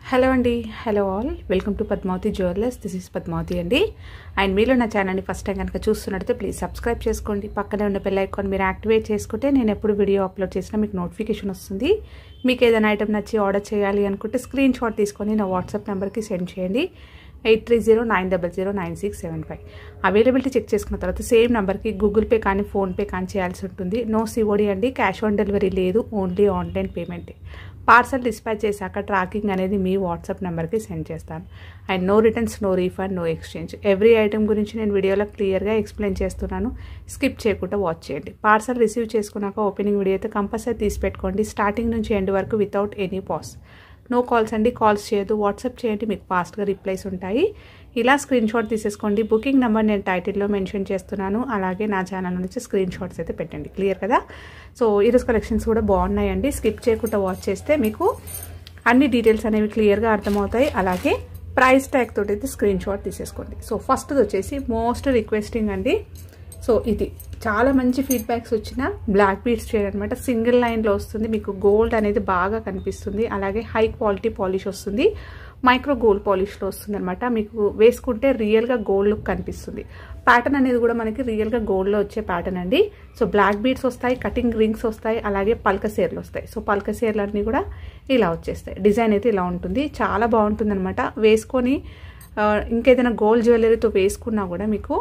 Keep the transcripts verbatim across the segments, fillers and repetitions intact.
Hello అండి, hello all, welcome to Padmavati jewellers. This is Padmavati అండి. And మీరు నా ఛానల్ని ఫస్ట్ టైం కనుక చూస్తున్నట్టయితే ప్లీజ్ సబ్స్క్రైబ్ చేసుకోండి. పక్కనే ఉన్న బెల్ ఐకాన్ మీరు యాక్టివేట్ చేసుకుంటే నేను ఎప్పుడు వీడియో అప్లోడ్ చేసినా మీకు నోటిఫికేషన్ వస్తుంది. మీకు ఏదైనా ఐటమ్ నచ్చి ఆర్డర్ చేయాలి అనుకుంటే స్క్రీన్ షాట్ తీసుకొని నా వాట్సాప్ నెంబర్కి సెండ్ చేయండి. Eight three zero nine double zero nine six seven five availability check చేసుకున్న తర్వాత సేమ్ నెంబర్కి గూగుల్ పే కానీ ఫోన్పే కానీ చేయాల్సి ఉంటుంది. నో సిఓడి అండి, క్యాష్ ఆన్ డెలివరీ లేదు, ఓన్లీ ఆన్లైన్ పేమెంటే. పార్సల్ డిస్పాచ్ చేశాక ట్రాకింగ్ అనేది మీ వాట్సాప్ నెంబర్కి సెండ్ చేస్తాను. And no returns, no refund, no exchange. Every item గురించి నేను వీడియోలో క్లియర్గా ఎక్స్ప్లెయిన్ చేస్తున్నాను. స్కిప్ చేయకుండా వాచ్ చేయండి. పార్సల్ రిసీవ్ చేసుకున్నాక ఓపెనింగ్ వీడియో అయితే కంపల్సరీ తీసి పెట్టుకోండి, స్టార్టింగ్ నుంచి ఎండ్ వరకు without any pause. No calls అండి, కాల్స్ చేయదు, వాట్సాప్ చేయండి, మీకు ఫాస్ట్గా రిప్లైస్ ఉంటాయి. ఇలా స్క్రీన్ షాట్ తీసేసుకోండి. బుకింగ్ నెంబర్ నేను టైటిల్లో మెన్షన్ చేస్తున్నాను, అలాగే నా ఛానల్ నుంచి స్క్రీన్ షాట్స్ అయితే పెట్టండి. క్లియర్ కదా? సో ఈరోజు కలెక్షన్స్ కూడా బాగున్నాయండి. స్కిప్ చేయకుండా వాచ్ చేస్తే మీకు అన్ని డీటెయిల్స్ అనేవి క్లియర్గా అర్థమవుతాయి. అలాగే ప్రైస్ ట్యాగ్ తోటి అయితే స్క్రీన్ షాట్ తీసేసుకోండి. సో ఫస్ట్ది వచ్చేసి మోస్ట్ రిక్వెస్టింగ్ అండి. సో ఇది చాలా మంచి ఫీడ్బ్యాక్స్ వచ్చిన బ్లాక్ బీడ్స్ చైన్ అనమాట. సింగిల్ లైన్లో వస్తుంది, మీకు గోల్డ్ అనేది బాగా కనిపిస్తుంది. అలాగే హై క్వాలిటీ పాలిష్ వస్తుంది, మైక్రో గోల్డ్ పాలిష్లో వస్తుంది అనమాట. మీకు వేసుకుంటే రియల్గా గోల్డ్ లుక్ కనిపిస్తుంది. ప్యాటర్న్ అనేది కూడా మనకి రియల్గా గోల్డ్లో వచ్చే ప్యాటర్న్ అండి. సో బ్లాక్ బీడ్స్ వస్తాయి, కటింగ్ రింగ్స్ వస్తాయి, అలాగే పల్క సేర్లు వస్తాయి. సో పల్క సేర్లు అన్నీ కూడా ఇలా వచ్చేస్తాయి. డిజైన్ అయితే ఇలా ఉంటుంది, చాలా బాగుంటుంది అనమాట. వేసుకొని ఇంకేదైనా గోల్డ్ జ్యువెలరీతో వేసుకున్నా కూడా మీకు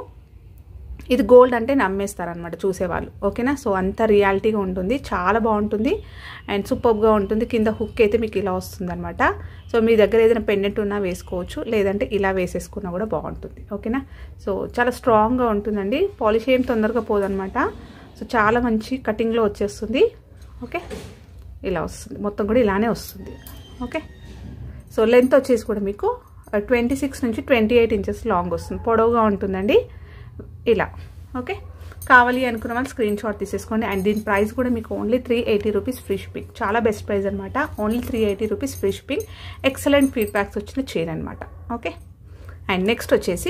ఇది గోల్డ్ అంటే నమ్మేస్తారనమాట చూసేవాళ్ళు. ఓకేనా? సో అంత రియాలిటీగా ఉంటుంది, చాలా బాగుంటుంది అండ్ సూపర్గా ఉంటుంది. కింద హుక్ అయితే మీకు ఇలా వస్తుంది అనమాట. సో మీ దగ్గర ఏదైనా పెండెంట్ ఉన్నా వేసుకోవచ్చు, లేదంటే ఇలా వేసేసుకున్నా కూడా బాగుంటుంది. ఓకేనా? సో చాలా స్ట్రాంగ్గా ఉంటుందండి, పాలిష్ ఏం తొందరగా పోదనమాట. సో చాలా మంచి కటింగ్లో వచ్చేస్తుంది. ఓకే, ఇలా వస్తుంది, మొత్తం కూడా ఇలానే వస్తుంది. ఓకే, సో లెంత్ వచ్చేసి కూడా మీకు ట్వంటీ సిక్స్ నుంచి ట్వంటీ ఎయిట్ ఇంచెస్ లాంగ్ వస్తుంది, పొడవుగా ఉంటుందండి ఇలా. ఓకే, కావాలి అనుకున్న వాళ్ళు స్క్రీన్ షాట్ తీసేసుకోండి. అండ్ దీని ప్రైస్ కూడా మీకు only three eighty rupees free shipping. చాలా బెస్ట్ ప్రైస్ అనమాట, only three eighty rupees free shipping. Excellent feedbacks వచ్చిన చైన్ అనమాట. ఓకే, అండ్ నెక్స్ట్ వచ్చేసి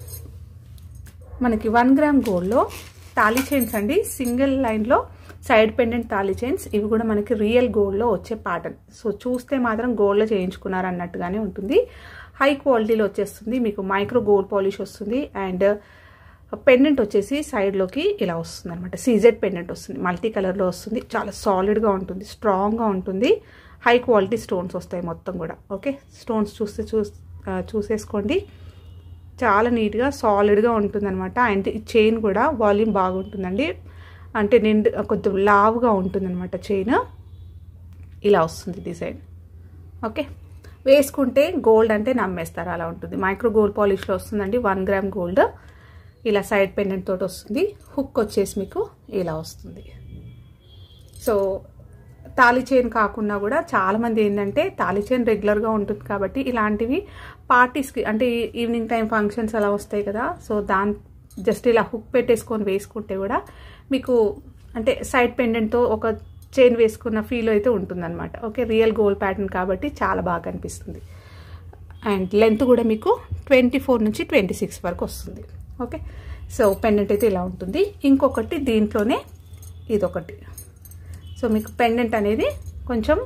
మనకి వన్ గ్రామ్ గోల్డ్లో తాళీ చైన్స్ అండి. సింగిల్ లైన్లో సైడ్ పెండెంట్ తాళీ చైన్స్. ఇవి కూడా మనకి రియల్ గోల్డ్లో వచ్చే ప్యాటర్న్. సో చూస్తే మాత్రం గోల్డ్లో చేయించుకున్నారు అన్నట్టుగానే ఉంటుంది. హై క్వాలిటీలో వచ్చేస్తుంది, మీకు మైక్రో గోల్డ్ పాలిష్ వస్తుంది. అండ్ పెండెంట్ వచ్చేసి సైడ్లోకి ఇలా వస్తుంది అనమాట. సీజెడ్ పెండెంట్ వస్తుంది, మల్టీ కలర్లో వస్తుంది. చాలా సాలిడ్గా ఉంటుంది, స్ట్రాంగ్గా ఉంటుంది. హై క్వాలిటీ స్టోన్స్ వస్తాయి మొత్తం కూడా. ఓకే, స్టోన్స్ చూస్తే చూ చూసేసుకోండి చాలా నీట్గా సాలిడ్గా ఉంటుంది అనమాట. అండ్ ఈ చైన్ కూడా వాల్యూమ్ బాగుంటుందండి, అంటే నిండు కొంచెం లావుగా ఉంటుంది అనమాట చైన్. ఇలా వస్తుంది డిజైన్. ఓకే, వేసుకుంటే గోల్డ్ అంటే నమ్మేస్తారు, అలా ఉంటుంది. మైక్రో గోల్డ్ పాలిష్లో వస్తుందండి. వన్ గ్రామ్ గోల్డ్ ఇలా సైడ్ పెండెంట్ తోటి వస్తుంది. హుక్ వచ్చేసి మీకు ఇలా వస్తుంది. సో తాళీ చైన్ కాకుండా కూడా చాలామంది ఏంటంటే తాళీ చైన్ రెగ్యులర్గా ఉంటుంది కాబట్టి ఇలాంటివి పార్టీస్కి, అంటే ఈవినింగ్ టైం ఫంక్షన్స్ అలా వస్తాయి కదా. సో దాని జస్ట్ ఇలా హుక్ పెట్టేసుకొని వేసుకుంటే కూడా మీకు అంటే సైడ్ పెండెంట్తో ఒక చైన్ వేసుకున్న ఫీల్ అయితే ఉంటుందన్నమాట. ఓకే, రియల్ గోల్డ్ ప్యాటర్న్ కాబట్టి చాలా బాగా కనిపిస్తుంది. అండ్ లెంత్ కూడా మీకు ట్వంటీ ఫోర్ నుంచి ట్వంటీ సిక్స్ వరకు వస్తుంది. ఓకే, సో పెండెంట్ అయితే ఇలా ఉంటుంది. ఇంకొకటి దీంట్లోనే ఇదొకటి. సో మీకు పెండెంట్ అనేది కొంచెం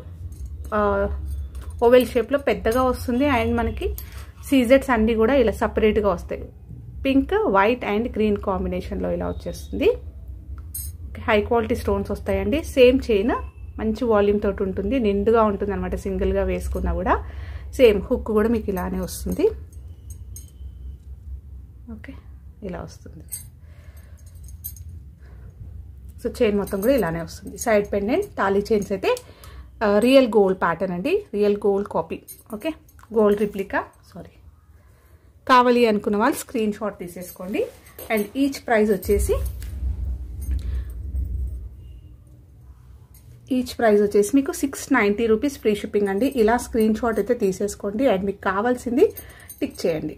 ఓవెల్ షేప్లో పెద్దగా వస్తుంది. అండ్ మనకి సీజెట్స్ అన్నీ కూడా ఇలా సపరేట్గా వస్తాయి. పింక్, వైట్ అండ్ గ్రీన్ కాంబినేషన్లో ఇలా వచ్చేస్తుంది. హై క్వాలిటీ స్టోన్స్ వస్తాయండి. సేమ్ చైన్ మంచి వాల్యూమ్ తోటి ఉంటుంది, నిండుగా ఉంటుంది అనమాట. సింగిల్గా వేసుకున్నా కూడా సేమ్ హుక్ కూడా మీకు ఇలానే వస్తుంది. ఓకే, ఇలా వస్తుంది. సో చైన్ మొత్తం కూడా ఇలానే వస్తుంది. సైడ్ పెండెంట్ తాళీ చైన్స్ అయితే రియల్ గోల్డ్ ప్యాటర్న్ అండి, real gold copy. Okay, gold replica. Sorry, కావాలి అనుకున్న వాళ్ళు స్క్రీన్ షాట్ తీసేసుకోండి. అండ్ ఈచ్ ప్రైస్ వచ్చేసి ఈచ్ ప్రైస్ వచ్చేసి మీకు six ninety rupees free shipping అండి. ఇలా స్క్రీన్ షాట్ అయితే తీసేసుకోండి. అండ్ మీకు కావాల్సింది టిక్ చేయండి.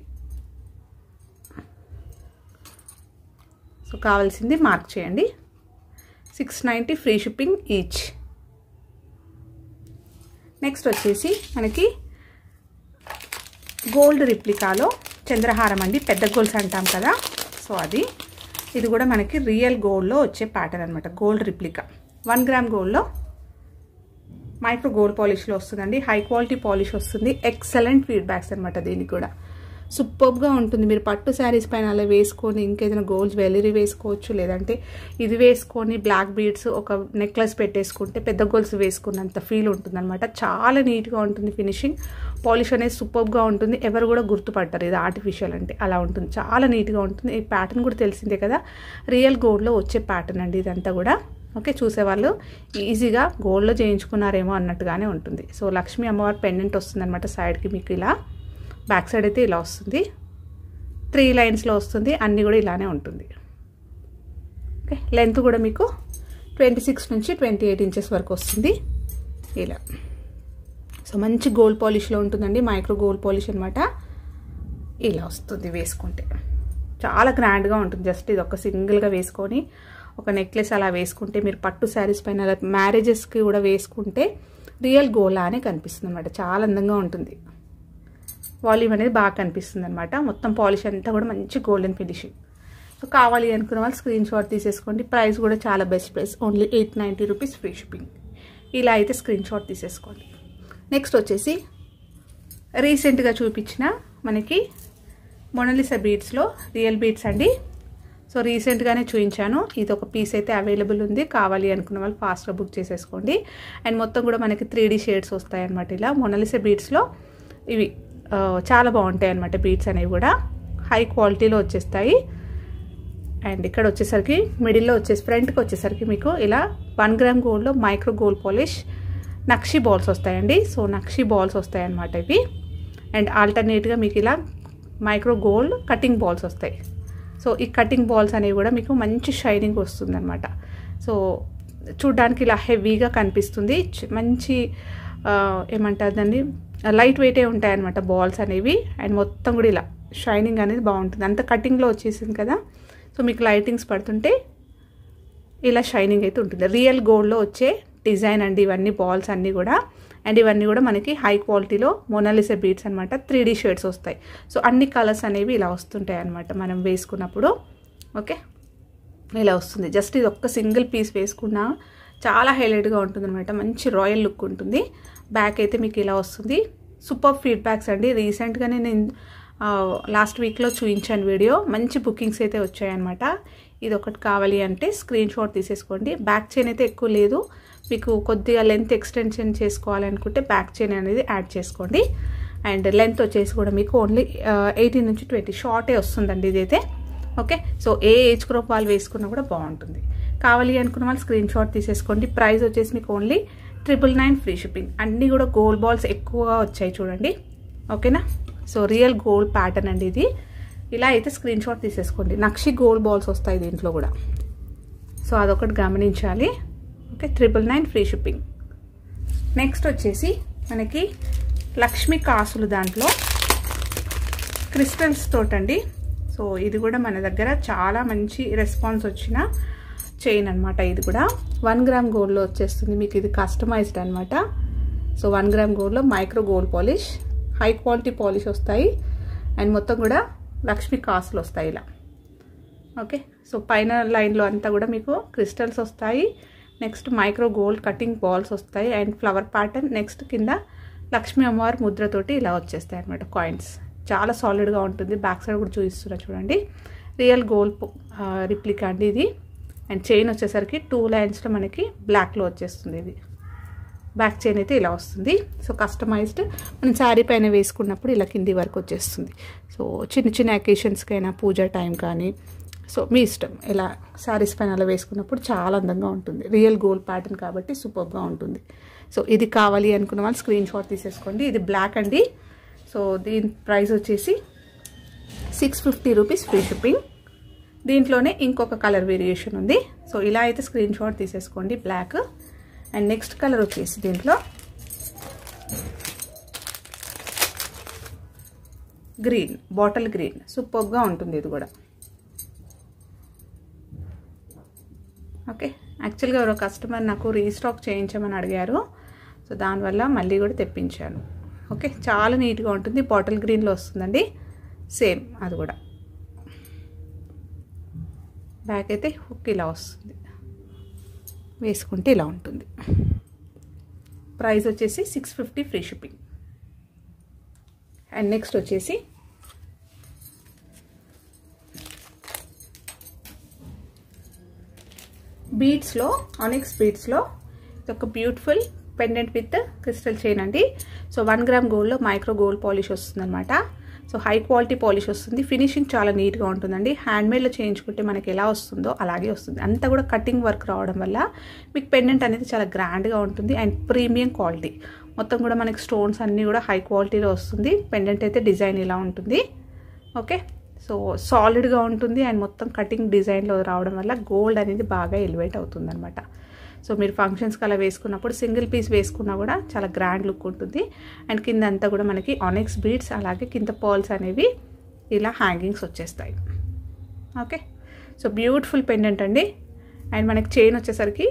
సో కావాల్సింది మార్క్ చేయండి. Six ninety free shipping each. Next వచ్చేసి మనకి గోల్డ్ రిప్లికాలో చంద్రహారం అండి, పెద్ద గోల్స్ అంటాం కదా. సో అది ఇది కూడా మనకి రియల్ గోల్డ్లో వచ్చే ప్యాటర్న్ అనమాట. గోల్డ్ రిప్లికా వన్ గ్రామ్ గోల్డ్లో మైక్రో గోల్డ్ పాలిష్లో వస్తుందండి. హై క్వాలిటీ పాలిష్ వస్తుంది. ఎక్సలెంట్ ఫీడ్బ్యాక్స్ అనమాట దీనికి కూడా. సూపర్గా ఉంటుంది. మీరు పట్టు శారీస్ పైన అలా వేసుకొని ఇంకేదైనా గోల్డ్ జ్యువెలరీ వేసుకోవచ్చు, లేదంటే ఇది వేసుకొని బ్లాక్ బీడ్స్ ఒక నెక్లెస్ పెట్టేసుకుంటే పెద్ద గోల్స్ వేసుకున్నంత ఫీల్ ఉంటుంది అనమాట. చాలా నీట్గా ఉంటుంది ఫినిషింగ్. పాలిష్ అనేది సూపర్గా ఉంటుంది. ఎవరు కూడా గుర్తుపడతారు ఇది ఆర్టిఫిషియల్ అంటే, అలా ఉంటుంది. చాలా నీట్గా ఉంటుంది. ఈ ప్యాటర్న్ కూడా తెలిసిందే కదా, రియల్ గోల్డ్లో వచ్చే ప్యాటర్న్ అండి ఇదంతా కూడా. ఓకే, చూసేవాళ్ళు ఈజీగా గోల్డ్లో చేయించుకున్నారేమో అన్నట్టుగానే ఉంటుంది. సో లక్ష్మీ అమ్మవారి పెండెంట్ వస్తుంది అనమాట సైడ్కి మీకు ఇలా. బ్యాక్ సైడ్ అయితే ఇలా వస్తుంది, త్రీ లైన్స్లో వస్తుంది. అన్నీ కూడా ఇలానే ఉంటుంది. ఓకే, లెంత్ కూడా మీకు ట్వంటీ సిక్స్ నుంచి ట్వంటీ ఎయిట్ ఇంచెస్ వరకు వస్తుంది ఇలా. సో మంచి గోల్డ్ పాలిష్లో ఉంటుందండి, మైక్రో గోల్డ్ పాలిష్ అనమాట. ఇలా వస్తుంది వేసుకుంటే, చాలా గ్రాండ్గా ఉంటుంది. జస్ట్ ఇది ఒక సింగిల్గా వేసుకొని ఒక నెక్లెస్ అలా వేసుకుంటే, మీరు పట్టు శారీస్ పైన మ్యారేజెస్కి కూడా వేసుకుంటే రియల్ గోల్డ్ లానే కనిపిస్తుంది అనమాట. చాలా అందంగా ఉంటుంది. వాల్యూమ్ అనేది బాగా కనిపిస్తుంది అనమాట. మొత్తం పాలిష్ అంతా కూడా మంచి గోల్డెన్ ఫినిషింగ్. సో కావాలి అనుకున్న వాళ్ళు స్క్రీన్ షాట్ తీసేసుకోండి. ప్రైస్ కూడా చాలా best price, only eight ninety rupees free shipping. ఇలా అయితే స్క్రీన్ షాట్ తీసేసుకోండి. నెక్స్ట్ వచ్చేసి రీసెంట్గా చూపించిన మనకి మొనాలిసా బీడ్స్లో రియల్ బీడ్స్ అండి. సో రీసెంట్గానే చూపించాను. ఇది ఒక పీస్ అయితే అవైలబుల్ ఉంది. కావాలి అనుకున్న వాళ్ళు ఫాస్ట్గా బుక్ చేసేసుకోండి. అండ్ మొత్తం కూడా మనకి త్రీ డీ షేడ్స్ వస్తాయి అనమాట. ఇలా మొనాలిసా బీడ్స్లో ఇవి చాలా బాగుంటాయి అనమాట. బీడ్స్ అనేవి కూడా హై క్వాలిటీలో వచ్చేస్తాయి. అండ్ ఇక్కడ వచ్చేసరికి మిడిల్లో వచ్చేసి ఫ్రంట్కి వచ్చేసరికి మీకు ఇలా వన్ గ్రామ్ గోల్డ్లో మైక్రో గోల్డ్ పాలిష్ నక్షి బాల్స్ వస్తాయండి. సో నక్షి బాల్స్ వస్తాయి అన్నమాట ఇవి. అండ్ ఆల్టర్నేట్గా మీకు ఇలా మైక్రో గోల్డ్ కటింగ్ బాల్స్ వస్తాయి. సో ఈ కటింగ్ బాల్స్ అనేవి కూడా మీకు మంచి షైనింగ్ వస్తుంది అనమాట. సో చూడ్డానికి ఇలా హెవీగా కనిపిస్తుంది. మంచి ఏమంటారు దాన్ని, లైట్ వెయిటే ఉంటాయి అనమాట బాల్స్ అనేవి. అండ్ మొత్తం కూడా ఇలా షైనింగ్ అనేది బాగుంటుంది. అంత కటింగ్లో వచ్చేసింది కదా, సో మీకు లైటింగ్స్ పడుతుంటే ఇలా షైనింగ్ అయితే ఉంటుంది. రియల్ గోల్డ్లో వచ్చే డిజైన్ అండి ఇవన్నీ బాల్స్ అన్నీ కూడా. అండ్ ఇవన్నీ కూడా మనకి హై క్వాలిటీలో మొనాలిసా బీడ్స్ అనమాట. త్రీ డీ షేడ్స్ వస్తాయి. సో అన్ని కలర్స్ అనేవి ఇలా వస్తుంటాయి అనమాట మనం వేసుకున్నప్పుడు. ఓకే, ఇలా వస్తుంది. జస్ట్ ఇది ఒక్క సింగిల్ పీస్ వేసుకున్నా చాలా హైలైట్గా ఉంటుంది అనమాట. మంచి రాయల్ లుక్ ఉంటుంది. బ్యాక్ అయితే మీకు ఇలా వస్తుంది. సూపర్ ఫీడ్బ్యాక్స్ అండి. రీసెంట్గానే నేను లాస్ట్ వీక్లో చూపించాను వీడియో. మంచి బుకింగ్స్ అయితే వచ్చాయన్నమాట. ఇది ఒకటి కావాలి అంటే స్క్రీన్ షాట్ తీసేసుకోండి. బ్యాక్ చైన్ అయితే ఎక్కువ లేదు. మీకు కొద్దిగా లెంత్ ఎక్స్టెన్షన్ చేసుకోవాలనుకుంటే బ్యాక్ చైన్ అనేది యాడ్ చేసుకోండి. అండ్ లెంత్ వచ్చేసి కూడా మీకు ఓన్లీ ఎయిటీన్ నుంచి ట్వంటీ షార్టే వస్తుందండి ఇదైతే. ఓకే, సో ఏ ఏజ్ గ్రూప్ వాళ్ళు వేసుకున్నా కూడా బాగుంటుంది. కావాలి అనుకున్న వాళ్ళు స్క్రీన్ షాట్ తీసేసుకోండి. ప్రైస్ వచ్చేసి మీకు only triple nine free shipping. అన్నీ కూడా గోల్డ్ బాల్స్ ఎక్కువగా వచ్చాయి చూడండి. ఓకేనా, సో రియల్ గోల్డ్ ప్యాటర్న్ అండి ఇది. ఇలా అయితే స్క్రీన్ షాట్ తీసేసుకోండి. నక్షి గోల్డ్ బాల్స్ వస్తాయి దీంట్లో కూడా. సో అదొకటి గమనించాలి. Okay, triple nine free shipping. Next వచ్చేసి మనకి లక్ష్మీ కాసులు దాంట్లో క్రిస్టల్స్ తోటండి. సో ఇది కూడా మన దగ్గర చాలా మంచి రెస్పాన్స్ వచ్చిన చైన్ అనమాట. ఇది కూడా వన్ గ్రామ్ గోల్డ్లో వచ్చేస్తుంది మీకు. ఇది కస్టమైజ్డ్ అనమాట. సో వన్ గ్రామ్ గోల్డ్లో micro gold polish, high quality polish వస్తాయి. అండ్ మొత్తం కూడా లక్ష్మీ కాసులు వస్తాయి ఇలా. ఓకే, సో పైన లైన్లో అంతా కూడా మీకు క్రిస్టల్స్ వస్తాయి. Next micro gold cutting balls వస్తాయి. And flower pattern. నెక్స్ట్ కింద లక్ష్మీ అమ్మవారి ముద్రతోటి ఇలా వచ్చేస్తాయి అనమాట కాయిన్స్. చాలా సాలిడ్గా ఉంటుంది. బ్యాక్ సైడ్ కూడా చూపిస్తున్నా చూడండి. రియల్ గోల్డ్ రిప్లికా అండి ఇది. అండ్ చైన్ వచ్చేసరికి టూ లైన్స్లో మనకి బ్లాక్లో వచ్చేస్తుంది ఇది. బ్యాక్ చైన్ అయితే ఇలా వస్తుంది. సో కస్టమైజ్డ్ మనం శారీ పైన వేసుకున్నప్పుడు ఇలా కింది వరకు వచ్చేస్తుంది. సో చిన్న చిన్న అకేషన్స్కైనా, పూజ టైం కానీ, సో మీ ఇష్టం. ఇలా శారీస్ పైన అలా వేసుకున్నప్పుడు చాలా అందంగా ఉంటుంది. రియల్ గోల్డ్ ప్యాటర్న్ కాబట్టి సూపర్గా ఉంటుంది. సో ఇది కావాలి అనుకున్న వాళ్ళు స్క్రీన్ షాట్ తీసేసుకోండి. ఇది బ్లాక్ అండి. సో దీని ప్రైస్ వచ్చేసి six fifty rupees free shipping. దీంట్లోనే ఇంకొక కలర్ వేరియేషన్ ఉంది. సో ఇలా అయితే స్క్రీన్ షాట్ తీసేసుకోండి బ్లాక్. అండ్ నెక్స్ట్ కలర్ వచ్చేసి దీంట్లో గ్రీన్, బాటిల్ గ్రీన్. సూపర్గా ఉంటుంది ఇది కూడా. ఓకే, యాక్చువల్గా ఎవరో కస్టమర్ నాకు రీస్టాక్ చేయించమని అడిగారు. సో దానివల్ల మళ్ళీ కూడా తెప్పించాను. ఓకే, చాలా నీట్గా ఉంటుంది. బాటిల్ గ్రీన్లో వస్తుందండి. సేమ్ అది కూడా. బ్యాక్ అయితే హుక్ ఇలా వస్తుంది. వేసుకుంటే ఇలా ఉంటుంది. ప్రైస్ వచ్చేసి six fifty free shipping. And next వచ్చేసి బీడ్స్లో ఆనిక్స్ బీడ్స్లో ఇది ఒక beautiful pendant with crystal chain అండి. సో వన్ గ్రామ్ గోల్డ్లో మైక్రో గోల్డ్ పాలిష్ వస్తుంది అనమాట. సో హై క్వాలిటీ పాలిష్ వస్తుంది. ఫినిషింగ్ చాలా నీట్గా ఉంటుందండి. హ్యాండ్మేడ్లో చేయించుకుంటే మనకి ఎలా వస్తుందో అలాగే వస్తుంది. అంతా కూడా కటింగ్ వర్క్ రావడం వల్ల మీకు పెండెంట్ అనేది చాలా గ్రాండ్గా ఉంటుంది అండ్ ప్రీమియం క్వాలిటీ. మొత్తం కూడా మనకి స్టోన్స్ అన్నీ కూడా హై క్వాలిటీలో వస్తుంది. పెండెంట్ అయితే డిజైన్ ఇలా ఉంటుంది. ఓకే, సో సాలిడ్గా ఉంటుంది అండ్ మొత్తం కటింగ్ డిజైన్లో రావడం వల్ల గోల్డ్ అనేది బాగా ఎలివేట్ అవుతుంది అనమాట. సో మీరు ఫంక్షన్స్కి అలా వేసుకున్నప్పుడు సింగిల్ పీస్ వేసుకున్నా కూడా చాలా గ్రాండ్ లుక్ ఉంటుంది. అండ్ కింద అంతా కూడా మనకి ఆనిక్స్ బీడ్స్, అలాగే కింద పర్ల్స్ అనేవి ఇలా హ్యాంగింగ్స్ వచ్చేస్తాయి. ఓకే, సో బ్యూటిఫుల్ పెండెంట్ అండి. అండ్ మనకి చైన్ వచ్చేసరికి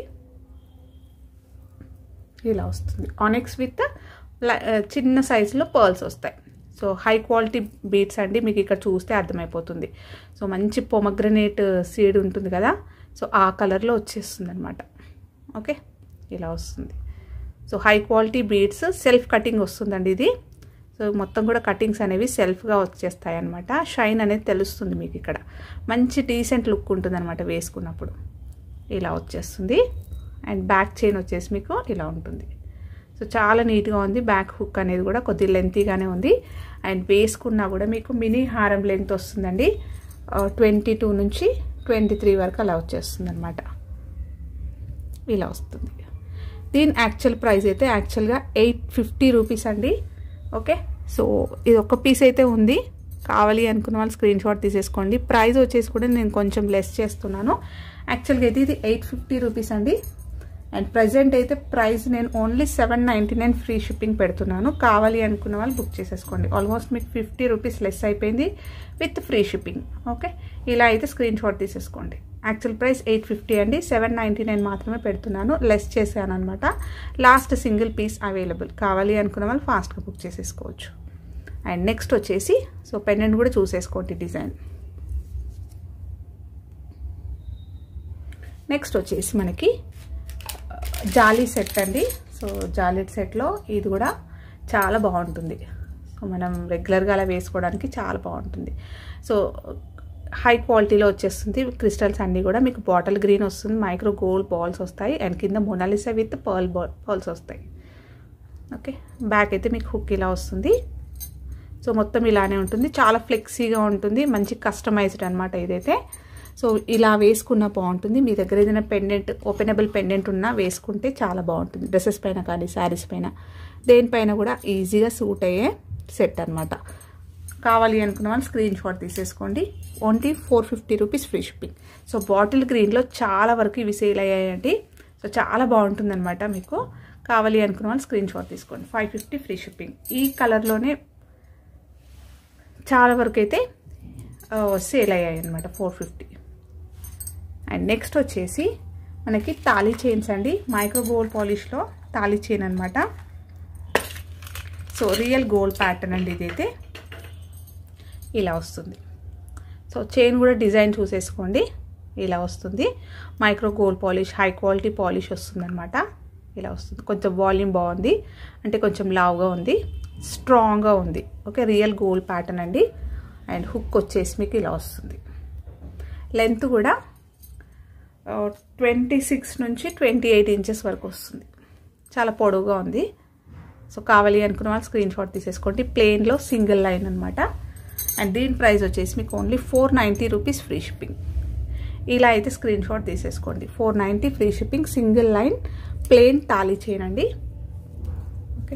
ఇలా వస్తుంది. ఆనిక్స్ విత్ చిన్న సైజులో పర్ల్స్ వస్తాయి. సో హై క్వాలిటీ బీడ్స్ అండి, మీకు ఇక్కడ చూస్తే అర్థమైపోతుంది. సో మంచి పొమగ్రనేట్ సీడ్ ఉంటుంది కదా, సో ఆ కలర్లో వచ్చేస్తుంది అనమాట. ఓకే, ఇలా వస్తుంది. So high quality beads, self cutting వస్తుందండి ఇది. సో మొత్తం కూడా కటింగ్స్ అనేవి సెల్ఫ్గా వచ్చేస్తాయి అనమాట. షైన్ అనేది తెలుస్తుంది మీకు ఇక్కడ. మంచి డీసెంట్ లుక్ ఉంటుంది అనమాట వేసుకున్నప్పుడు. ఇలా వచ్చేస్తుంది. అండ్ బ్యాక్ చైన్ వచ్చేసి మీకు ఇలా ఉంటుంది. సో చాలా నీట్గా ఉంది. బ్యాక్ హుక్ అనేది కూడా కొద్దిగా లెంతీగానే ఉంది. అండ్ వేసుకున్నా కూడా మీకు మినీ హారం లెంత్ వస్తుందండి. ట్వంటీ టూ నుంచి ట్వంటీ త్రీ వరకు అలా వచ్చేస్తుంది అనమాట. ఇలా వస్తుంది. దీని యాక్చువల్ ప్రైస్ అయితే యాక్చువల్గా ఎయిట్ ఫిఫ్టీ రూపీస్ అండి. ఓకే, సో ఇది ఒక పీస్ అయితే ఉంది. కావాలి అనుకున్న వాళ్ళు స్క్రీన్ షాట్ తీసేసుకోండి. ప్రైస్ వచ్చేసి కూడా నేను కొంచెం లెస్ చేస్తున్నాను. యాక్చువల్గా అయితే ఇది ఎయిట్ ఫిఫ్టీ రూపీస్ అండి. అండ్ ప్రజెంట్ అయితే ప్రైస్ నేను only seven ninety nine free shipping పెడుతున్నాను. కావాలి అనుకున్న వాళ్ళు బుక్ చేసేసుకోండి. ఆల్మోస్ట్ మీకు ఫిఫ్టీ రూపీస్ లెస్ అయిపోయింది విత్ ఫ్రీ షిప్పింగ్. ఓకే, ఇలా అయితే స్క్రీన్ షాట్ తీసేసుకోండి. యాక్చువల్ ప్రైస్ ఎయిట్ ఫిఫ్టీ అండి, సెవెన్ నైంటీ నైన్ మాత్రమే పెడుతున్నాను. లెస్ చేశాను అనమాట. Last single piece available. కావాలి అనుకున్న వాళ్ళు ఫాస్ట్గా బుక్ చేసేసుకోవచ్చు. అండ్ నెక్స్ట్ వచ్చేసి సో పెండెంట్ కూడా చూసేసుకోండి డిజైన్. నెక్స్ట్ వచ్చేసి మనకి జాలీ సెట్ అండి. సో జాలీ సెట్లో ఇది కూడా చాలా బాగుంటుంది. సో మనం రెగ్యులర్గా అలా వేసుకోవడానికి చాలా బాగుంటుంది. సో హై క్వాలిటీలో వచ్చేస్తుంది. క్రిస్టల్స్ అన్నీ కూడా మీకు బాటిల్ గ్రీన్ వస్తుంది. మైక్రో గోల్డ్ బాల్స్ వస్తాయి. అండ్ కింద Mona Lisa with pearl ball pearls వస్తాయి. ఓకే, బ్యాక్ అయితే మీకు హుక్ ఇలా వస్తుంది. సో మొత్తం ఇలానే ఉంటుంది. చాలా ఫ్లెక్సీగా ఉంటుంది. మంచి కస్టమైజ్డ్ అనమాట ఇదైతే. సో ఇలా వేసుకున్న బాగుంటుంది. మీ దగ్గర ఏదైనా పెండెంట్, ఓపెనబుల్ పెండెంట్ ఉన్నా వేసుకుంటే చాలా బాగుంటుంది. డ్రెస్సెస్ పైన కానీ శారీస్ పైన దేనిపైన కూడా ఈజీగా సూట్ అయ్యే సెట్ అనమాట. కావాలి అనుకున్న వాళ్ళు స్క్రీన్ షాట్ తీసేసుకోండి. Only four fifty rupees free shipping. So bottle గ్రీన్లో చాలా వరకు ఇవి సేల్ అయ్యాయండి. సో చాలా బాగుంటుంది అనమాట. మీకు కావాలి అనుకున్న వాళ్ళు స్క్రీన్ షాట్ తీసుకోండి. Five fifty free shipping. ఈ కలర్లోనే చాలా వరకు అయితే సేల్ అయ్యాయి అనమాట. Four fifty. అండ్ నెక్స్ట్ వచ్చేసి మనకి తాళీ చైన్స్ అండి. మైక్రో గోల్డ్ పాలిష్లో తాళీ చైన్ అనమాట. సో రియల్ గోల్డ్ ప్యాటర్న్ అండి ఇదైతే. ఇలా వస్తుంది. సో చైన్ కూడా డిజైన్ చూసేసుకోండి. ఇలా వస్తుంది. Micro gold polish, high quality polish వస్తుంది అనమాట. ఇలా వస్తుంది. కొంచెం వాల్యూమ్ బాగుంది, అంటే కొంచెం లావుగా ఉంది, స్ట్రాంగ్గా ఉంది. ఓకే, రియల్ గోల్డ్ ప్యాటర్న్ అండి. అండ్ హుక్ వచ్చేసి మీకు ఇలా వస్తుంది. లెంత్ కూడా ట్వంటీ సిక్స్ నుంచి ట్వంటీ ఎయిట్ ఇంచెస్ వరకు వస్తుంది. చాలా పొడవుగా ఉంది. సో కావాలి అనుకున్న వాళ్ళు స్క్రీన్ షాట్ తీసేసుకోండి. ప్లెయిన్లో సింగిల్ లైన్ అనమాట. అండ్ దీని ప్రైస్ వచ్చేసి మీకు only four ninety rupees free shipping. ఇలా అయితే స్క్రీన్ షాట్ తీసేసుకోండి. Four ninety free shipping. Single line plain తాళీ చైన్ అండి. ఓకే,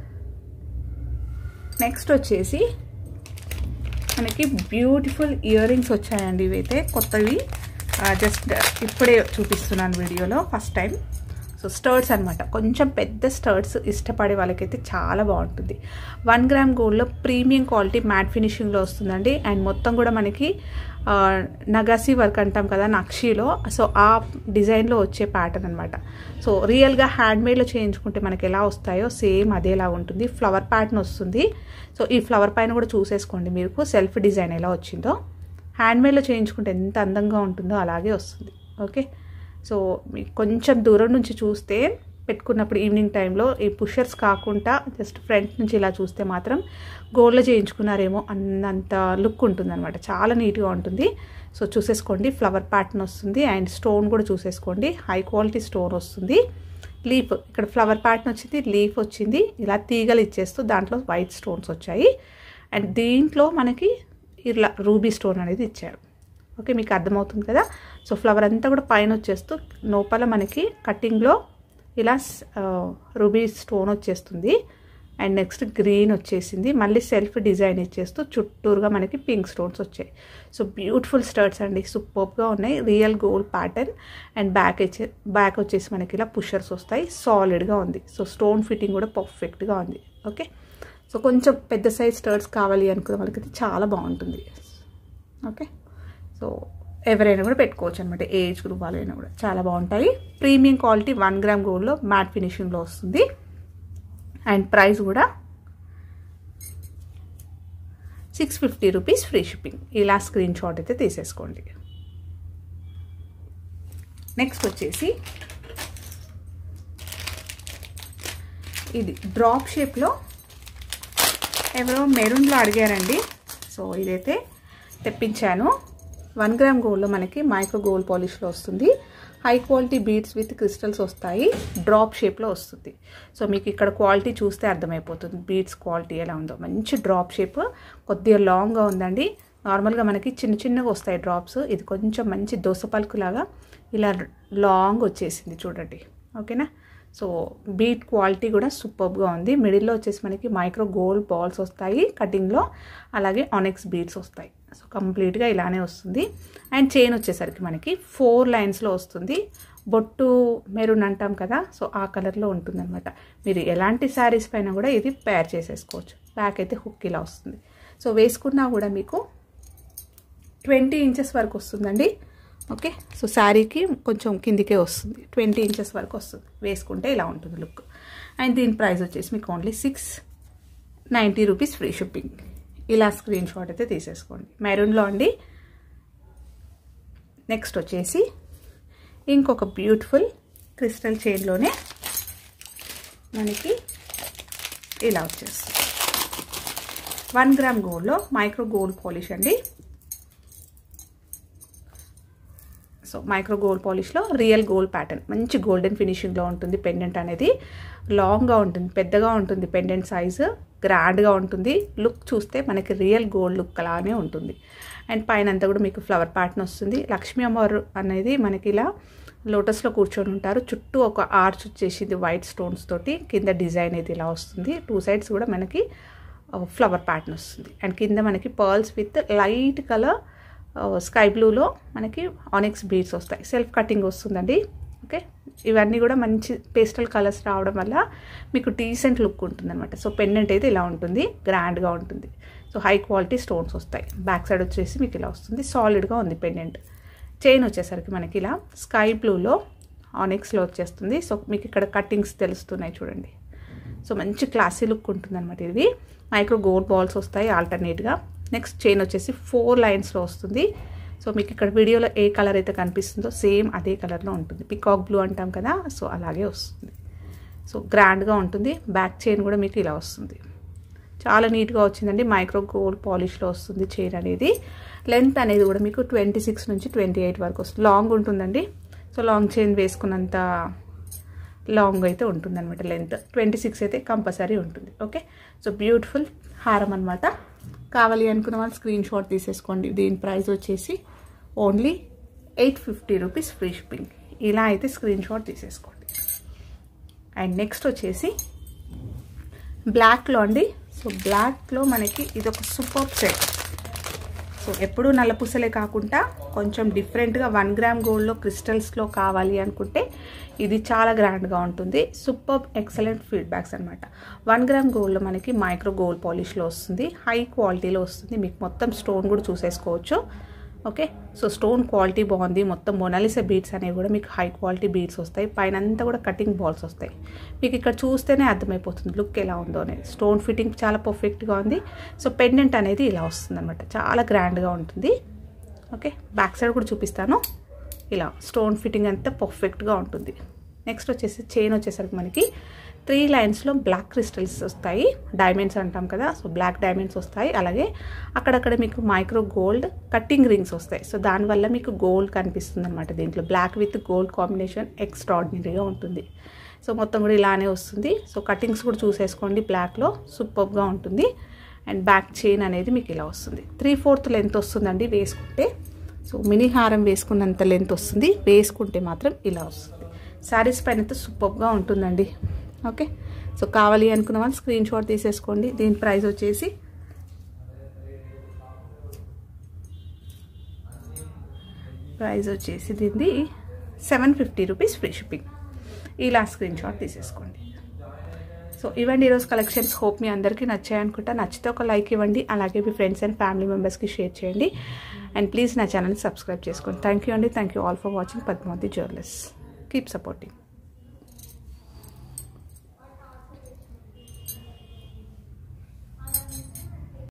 నెక్స్ట్ వచ్చేసి మనకి బ్యూటిఫుల్ ఇయర్ రింగ్స్ వచ్చాయండి. ఇవైతే కొత్తవి, జస్ట్ ఇప్పుడే చూపిస్తున్నాను వీడియోలో ఫస్ట్ టైం. సో స్టర్ట్స్ అనమాట. కొంచెం పెద్ద స్టర్ట్స్ ఇష్టపడే వాళ్ళకైతే చాలా బాగుంటుంది. వన్ గ్రామ్ గోల్డ్లో ప్రీమియం క్వాలిటీ మ్యాట్ ఫినిషింగ్లో వస్తుందండి. అండ్ మొత్తం కూడా మనకి నగాసి వర్క్ అంటాం కదా, నక్షీలో. సో ఆ డిజైన్లో వచ్చే ప్యాటర్న్ అనమాట. సో రియల్గా హ్యాండ్మేడ్లో చేయించుకుంటే మనకి ఎలా వస్తాయో సేమ్ అదేలా ఉంటుంది. ఫ్లవర్ ప్యాటర్న్ వస్తుంది. సో ఈ ఫ్లవర్ పైన కూడా చూసేసుకోండి మీకు సెల్ఫ్ డిజైన్ ఎలా వచ్చిందో. హ్యాండ్మేడ్లో చేయించుకుంటే ఎంత అందంగా ఉంటుందో అలాగే వస్తుంది. ఓకే, సో మీకు కొంచెం దూరం నుంచి చూస్తే పెట్టుకున్నప్పుడు ఈవినింగ్ టైంలో ఈ పుషర్స్ కాకుండా జస్ట్ ఫ్రంట్ నుంచి ఇలా చూస్తే మాత్రం గోల్డ్లో చేయించుకున్నారేమో అన్నంత లుక్ ఉంటుందన్నమాట. చాలా నీట్గా ఉంటుంది. సో చూసేసుకోండి, ఫ్లవర్ ప్యాటర్న్ వస్తుంది అండ్ స్టోన్ కూడా చూసేసుకోండి, హై క్వాలిటీ స్టోన్ వస్తుంది. లీఫ్ ఇక్కడ ఫ్లవర్ ప్యాటర్న్ వచ్చింది, లీఫ్ వచ్చింది, ఇలా తీగలు ఇచ్చేస్తూ దాంట్లో వైట్ స్టోన్స్ వచ్చాయి. అండ్ దీంట్లో మనకి ఇలా రూబీ స్టోన్ అనేది ఇచ్చారు. ఓకే, మీకు అర్థమవుతుంది కదా. సో ఫ్లవర్ అంతా కూడా పైన వచ్చేస్తూ లోపల మనకి కటింగ్లో ఇలా రూబీ స్టోన్ వచ్చేస్తుంది. అండ్ నెక్స్ట్ గ్రీన్ వచ్చేసింది, మళ్ళీ సెల్ఫ్ డిజైన్ ఇచ్చేస్తూ చుట్టూరుగా మనకి పింక్ స్టోన్స్ వచ్చాయి. సో బ్యూటిఫుల్ స్టర్ట్స్ అండి, సూపర్గా ఉన్నాయి. Real gold pattern and back వచ్చే బ్యాక్ వచ్చేసి మనకి ఇలా పుషర్స్ వస్తాయి. సాలిడ్గా ఉంది. సో స్టోన్ ఫిట్టింగ్ కూడా పర్ఫెక్ట్గా ఉంది. ఓకే, సో కొంచెం పెద్ద సైజ్ స్టర్ట్స్ కావాలి అనుకున్న వాళ్ళకైతే చాలా బాగుంటుంది. ఓకే, సో ఎవరైనా కూడా పెట్టుకోవచ్చు అనమాట, ఏజ్ గ్రూప్ వాళ్ళైనా కూడా చాలా బాగుంటాయి. ప్రీమియం క్వాలిటీ వన్ గ్రామ్ గోల్డ్లో మ్యాట్ ఫినిషింగ్లో వస్తుంది. అండ్ ప్రైస్ కూడా six fifty rupees free shipping. ఇలా స్క్రీన్ షాట్ అయితే తీసేసుకోండి. నెక్స్ట్ వచ్చేసి ఇది డ్రాప్ షేప్లో ఎవరో మెరూన్లో అడిగారండి. సో ఇదైతే తెప్పించాను. వన్ గ్రామ్ గోల్డ్లో మనకి మైక్రో గోల్డ్ పాలిష్లో వస్తుంది. High quality beads with crystals వస్తాయి. డ్రాప్ షేప్లో వస్తుంది. సో మీకు ఇక్కడ క్వాలిటీ చూస్తే అర్థమైపోతుంది బీడ్స్ క్వాలిటీ ఎలా ఉందో. మంచి డ్రాప్ షేప్, కొద్దిగా లాంగ్గా ఉందండి. నార్మల్గా మనకి చిన్న చిన్నగా వస్తాయి డ్రాప్స్, ఇది కొంచెం మంచి దోస పలుకులాగా ఇలా లాంగ్ వచ్చేసింది చూడండి. ఓకేనా, సో బీట్ క్వాలిటీ కూడా సూపర్గా ఉంది. మిడిల్లో వచ్చేసి మనకి మైక్రో గోల్డ్ బాల్స్ వస్తాయి కటింగ్లో, అలాగే ఆనెక్స్ బీడ్స్ వస్తాయి. సో కంప్లీట్గా ఇలానే వస్తుంది. అండ్ చైన్ వచ్చేసరికి మనకి ఫోర్ లైన్స్లో వస్తుంది. బొట్టు మెరూన్ అంటాం కదా, సో ఆ కలర్లో ఉంటుందన్నమాట. మీరు ఎలాంటి శారీస్ పైన కూడా ఇది పేర్ చేసేసుకోవచ్చు. బ్యాక్ అయితే హుక్ ఇలా వస్తుంది. సో వేసుకున్నా కూడా మీకు ట్వంటీ ఇంచెస్ వరకు వస్తుందండి. ఓకే, సో శారీకి కొంచెం కిందికే వస్తుంది, ట్వంటీ ఇంచెస్ వరకు వస్తుంది. వేసుకుంటే ఇలా ఉంటుంది లుక్. అండ్ దీని ప్రైస్ వచ్చేసి మీకు only six ninety rupees free shipping. ఇలా స్క్రీన్ షాట్ అయితే తీసేసుకోండి. మెరూన్లో అండి. నెక్స్ట్ వచ్చేసి ఇంకొక బ్యూటిఫుల్ క్రిస్టల్ చైన్లోనే మనకి ఇలా వచ్చేస్తుంది. వన్ గ్రామ్ గోల్డ్లో మైక్రో గోల్డ్ పాలిష్ అండి. సో మైక్రో గోల్డ్ పాలిష్లో రియల్ గోల్డ్ ప్యాటర్న్, మంచి గోల్డెన్ ఫినిషింగ్లో ఉంటుంది. పెండెంట్ అనేది లాంగ్గా ఉంటుంది, పెద్దగా ఉంటుంది. పెండెంట్ సైజు గ్రాండ్గా ఉంటుంది. లుక్ చూస్తే మనకి రియల్ గోల్డ్ లుక్ అలానే ఉంటుంది. అండ్ పైన అంతా కూడా మీకు ఫ్లవర్ ప్యాటర్న్ వస్తుంది. లక్ష్మీ అమ్మవారు అనేది మనకి ఇలా లోటస్లో కూర్చొని ఉంటారు. చుట్టూ ఒక ఆర్చ్ వచ్చేసింది వైట్ స్టోన్స్ తోటి. కింద డిజైన్ అయితే ఇలా వస్తుంది. టూ సైడ్స్ కూడా మనకి ఫ్లవర్ ప్యాటర్న్ వస్తుంది. అండ్ కింద మనకి pearls with light colour sky బ్లూలో మనకి ఆనిక్స్ బీడ్స్ వస్తాయి. సెల్ఫ్ కటింగ్ వస్తుందండి. ఓకే, ఇవన్నీ కూడా మంచి పేస్టల్ కలర్స్ రావడం వల్ల మీకు డీసెంట్ లుక్ ఉంటుంది అనమాట. సో పెండెంట్ అయితే ఇలా ఉంటుంది, గ్రాండ్గా ఉంటుంది. సో హై క్వాలిటీ స్టోన్స్ వస్తాయి. బ్యాక్ సైడ్ వచ్చేసి మీకు ఇలా వస్తుంది. సాలిడ్గా ఉంది పెండెంట్. చైన్ వచ్చేసరికి మనకి ఇలా స్కై బ్లూలో ఆనిక్స్లో వచ్చేస్తుంది. సో మీకు ఇక్కడ కటింగ్స్ తెలుస్తున్నాయి చూడండి. సో మంచి క్లాసీ లుక్ ఉంటుంది అనమాట. ఇది మైక్రో గోల్డ్ బాల్స్ వస్తాయి ఆల్టర్నేట్గా. నెక్స్ట్ చైన్ వచ్చేసి ఫోర్ లైన్స్లో వస్తుంది. సో మీకు ఇక్కడ వీడియోలో ఏ కలర్ అయితే కనిపిస్తుందో సేమ్ అదే కలర్లో ఉంటుంది. పికాక్ బ్లూ అంటాం కదా, సో అలాగే వస్తుంది. సో గ్రాండ్గా ఉంటుంది. బ్యాక్ చైన్ కూడా మీకు ఇలా వస్తుంది. చాలా నీట్గా వచ్చిందండి. మైక్రో గోల్డ్ పాలిష్లో వస్తుంది చైన్ అనేది. లెంత్ అనేది కూడా మీకు ట్వంటీ సిక్స్ నుంచి ట్వంటీ ఎయిట్ వరకు వస్తుంది. లాంగ్ ఉంటుందండి. సో లాంగ్ చైన్ వేసుకున్నంత లాంగ్ అయితే ఉంటుంది అనమాట. లెంత్ ట్వంటీ సిక్స్ అయితే కంపల్సరీ ఉంటుంది. ఓకే, సో బ్యూటిఫుల్ హారం అనమాట. కావాలి అనుకున్న వాళ్ళు స్క్రీన్ షాట్ తీసేసుకోండి. దీని ప్రైస్ వచ్చేసి only eight fifty rupees free shipping. ఇలా అయితే స్క్రీన్ షాట్ తీసేసుకోండి. అండ్ నెక్స్ట్ వచ్చేసి బ్లాక్లో అండి. సో బ్లాక్లో మనకి ఇది ఒక సూపర్ సెట్. సో ఎప్పుడు నల్లపూసలే కాకుండా కొంచెం డిఫరెంట్గా వన్ గ్రామ్ గోల్డ్లో క్రిస్టల్స్లో కావాలి అనుకుంటే ఇది చాలా గ్రాండ్గా ఉంటుంది. సూపర్ ఎక్సలెంట్ ఫీడ్బ్యాక్స్ అనమాట. వన్ గ్రామ్ గోల్డ్లో మనకి మైక్రో గోల్డ్ పాలిష్లో వస్తుంది. హై క్వాలిటీలో వస్తుంది. మీకు మొత్తం స్టోన్ కూడా చూసేసుకోవచ్చు. ఓకే, సో స్టోన్ క్వాలిటీ బాగుంది. మొత్తం మొనాలిసా బీడ్స్ అనేవి కూడా మీకు హై క్వాలిటీ బీడ్స్ వస్తాయి. పైన అంతా కూడా కటింగ్ బాల్స్ వస్తాయి. మీకు ఇక్కడ చూస్తేనే అర్థమైపోతుంది లుక్ ఎలా ఉందో అనేది. స్టోన్ ఫిట్టింగ్ చాలా పర్ఫెక్ట్గా ఉంది. సో పెండెంట్ అనేది ఇలా వస్తుంది అనమాట. చాలా గ్రాండ్గా ఉంటుంది. ఓకే, బ్యాక్ సైడ్ కూడా చూపిస్తాను. ఇలా స్టోన్ ఫిట్టింగ్ అంతా పర్ఫెక్ట్గా ఉంటుంది. నెక్స్ట్ వచ్చేసి చైన్ వచ్చేసరికి మనకి త్రీ లైన్స్లో బ్లాక్ క్రిస్టల్స్ వస్తాయి, డైమండ్స్ అంటాం కదా, సో బ్లాక్ డైమండ్స్ వస్తాయి. అలాగే అక్కడక్కడ మీకు మైక్రో గోల్డ్ కట్టింగ్ రింగ్స్ వస్తాయి. సో దానివల్ల మీకు గోల్డ్ కనిపిస్తుంది అనమాట. దీంట్లో బ్లాక్ విత్ గోల్డ్ కాంబినేషన్ ఎక్స్ట్రాడినరీగా ఉంటుంది. సో మొత్తం కూడా ఇలానే వస్తుంది. సో కటింగ్స్ కూడా చూసేసుకోండి, బ్లాక్లో సూపర్గా ఉంటుంది. అండ్ బ్యాక్ చైన్ అనేది మీకు ఇలా వస్తుంది. త్రీ ఫోర్త్ లెంత్ వస్తుందండి వేసుకుంటే. సో మినీ హారం వేసుకున్నంత లెంత్ వస్తుంది, వేసుకుంటే మాత్రం ఇలా వస్తుంది. శారీస్ పైన అయితే సూపర్గా ఉంటుందండి. ఓకే, సో కావాలి అనుకున్న వాళ్ళు స్క్రీన్ షాట్ తీసేసుకోండి. దీని ప్రైస్ వచ్చేసి ప్రైస్ వచ్చేసి దీనిది seven fifty rupees free shipping. ఇలా స్క్రీన్ షాట్ తీసేసుకోండి. సో ఇవ్వండి ఈరోజు కలెక్షన్స్. హోప్ మీ అందరికీ నచ్చాయనుకుంటా. నచ్చితే ఒక లైక్ ఇవ్వండి, అలాగే మీ ఫ్రెండ్స్ అండ్ ఫ్యామిలీ మెంబర్స్కి షేర్ చేయండి. అండ్ ప్లీజ్ నా ఛానల్ని సబ్స్క్రైబ్ చేసుకోండి. థ్యాంక్ యూ అండి. Thank you all for watching Padmavathi jewellers. Keep supporting.